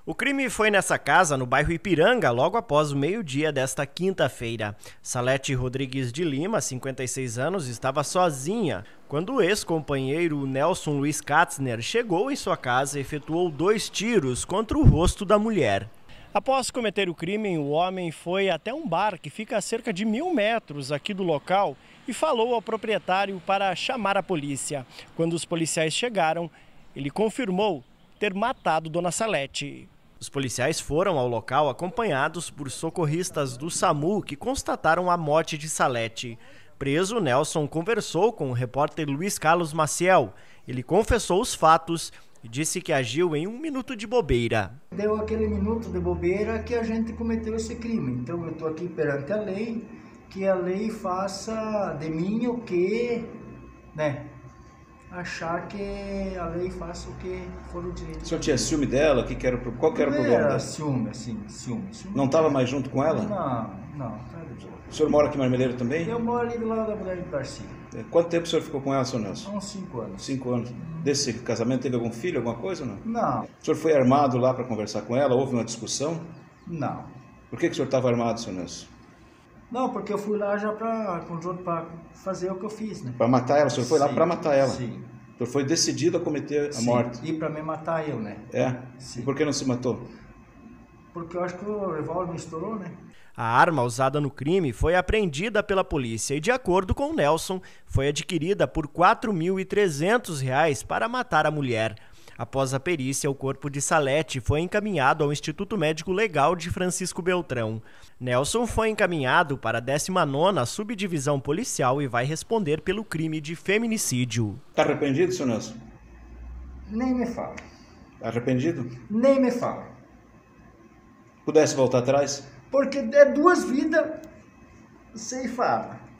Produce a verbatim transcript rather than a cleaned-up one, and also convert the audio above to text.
O crime foi nessa casa, no bairro Ipiranga, logo após o meio-dia desta quinta-feira. Salete Rodrigues de Lima, cinquenta e seis anos, estava sozinha quando o ex-companheiro Nelson Luiz Katzner chegou em sua casa e efetuou dois tiros contra o rosto da mulher. Após cometer o crime, o homem foi até um bar que fica a cerca de mil metros aqui do local e falou ao proprietário para chamar a polícia. Quando os policiais chegaram, ele confirmou ter matado Dona Salete. Os policiais foram ao local acompanhados por socorristas do SAMU que constataram a morte de Salete. Preso, Nelson conversou com o repórter Luiz Carlos Maciel. Ele confessou os fatos e disse que agiu em um minuto de bobeira. Deu aquele minuto de bobeira que a gente cometeu esse crime. Então eu estou aqui perante a lei, que a lei faça de mim o que, né? Achar que a lei faça o que for o direito. O senhor tinha ciúme dela? Que que era, qual que era o não problema era dela? ciúme, assim, ciúme, ciúme. Não estava mais junto com ela? Não, não. Tá de boa. O senhor mora aqui em Marmeleiro também? Eu moro ali do lado da mulher de Darcy. Quanto tempo o senhor ficou com ela, senhor Nelson? Há uns cinco anos. Cinco anos. Desse casamento teve algum filho, alguma coisa ou não? Não. O senhor foi armado lá para conversar com ela? Houve uma discussão? Não. Por que, que o senhor estava armado, senhor Nelson? Não, porque eu fui lá já para fazer o que eu fiz, né? Para matar ela? O senhor foi sim, lá para matar ela? Sim. O senhor foi decidido a cometer a sim. morte? E para me matar eu, né? É? Sim. E por que não se matou? Porque eu acho que o revólver me estourou, né? A arma usada no crime foi apreendida pela polícia e, de acordo com Nelson, foi adquirida por quatro mil e trezentos reais para matar a mulher. Após a perícia, o corpo de Salete foi encaminhado ao Instituto Médico Legal de Francisco Beltrão. Nelson foi encaminhado para a décima nona Subdivisão Policial e vai responder pelo crime de feminicídio. Está arrependido, senhor Nelson? Nem me fala. Arrependido? Nem me fala. Pudesse voltar atrás? Porque é duas vidas ceifadas.